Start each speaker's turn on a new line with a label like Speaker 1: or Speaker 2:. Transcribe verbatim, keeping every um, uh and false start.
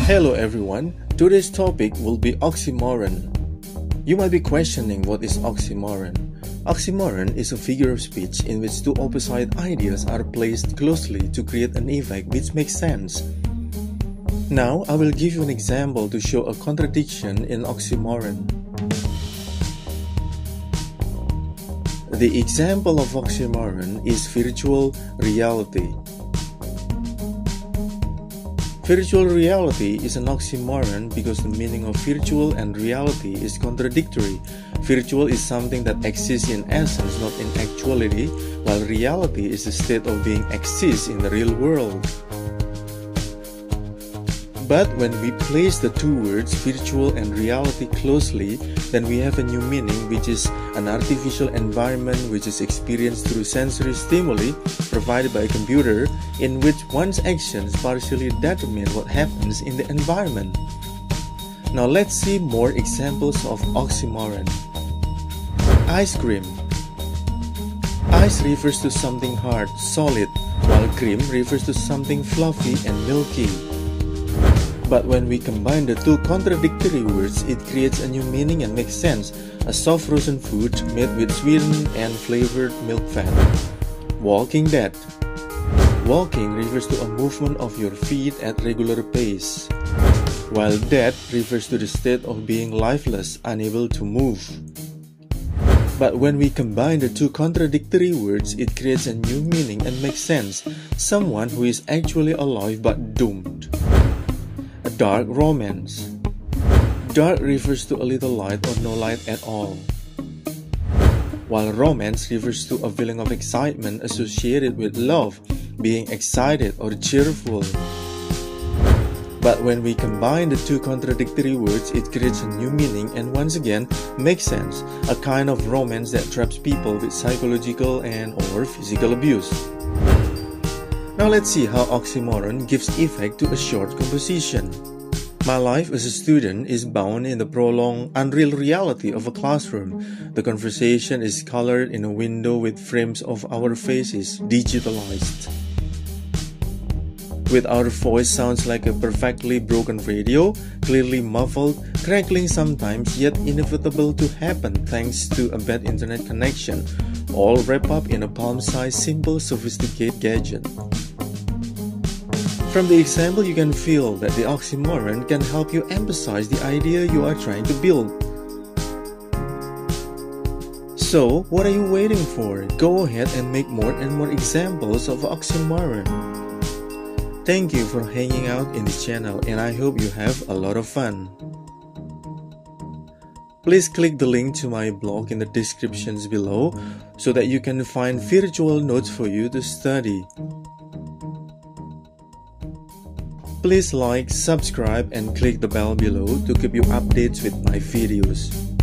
Speaker 1: Hello everyone, today's topic will be oxymoron. You might be questioning what is oxymoron. Oxymoron is a figure of speech in which two opposite ideas are placed closely to create an effect which makes sense. Now I will give you an example to show a contradiction in oxymoron. The example of oxymoron is virtual reality. Virtual reality is an oxymoron because the meaning of virtual and reality is contradictory. Virtual is something that exists in essence, not in actuality, while reality is the state of being exists in the real world. But when we place the two words virtual and reality closely, then we have a new meaning, which is an artificial environment which is experienced through sensory stimuli provided by a computer, in which one's actions partially determine what happens in the environment. Now let's see more examples of oxymoron. Ice cream. Ice refers to something hard, solid, while cream refers to something fluffy and milky. But when we combine the two contradictory words, it creates a new meaning and makes sense. A soft frozen food made with sweetened and flavored milk fat. Walking Dead. Walking refers to a movement of your feet at regular pace, while dead refers to the state of being lifeless, unable to move. But when we combine the two contradictory words, it creates a new meaning and makes sense. Someone who is actually alive but doomed. A dark romance. Dark refers to a little light or no light at all, while romance refers to a feeling of excitement associated with love, being excited or cheerful. But when we combine the two contradictory words, it creates a new meaning and once again makes sense, a kind of romance that traps people with psychological and or physical abuse. Now let's see how oxymoron gives effect to a short composition. My life as a student is bound in the prolonged, unreal reality of a classroom. The conversation is colored in a window with frames of our faces digitalized. With our voice sounds like a perfectly broken radio, clearly muffled, crackling sometimes, yet inevitable to happen thanks to a bad internet connection, all wrapped up in a palm-sized, simple, sophisticated gadget. From the example, you can feel that the oxymoron can help you emphasize the idea you are trying to build. So, what are you waiting for? Go ahead and make more and more examples of oxymoron. Thank you for hanging out in this channel, and I hope you have a lot of fun. Please click the link to my blog in the descriptions below so that you can find virtual notes for you to study. Please like, subscribe, and click the bell below to keep you updates with my videos.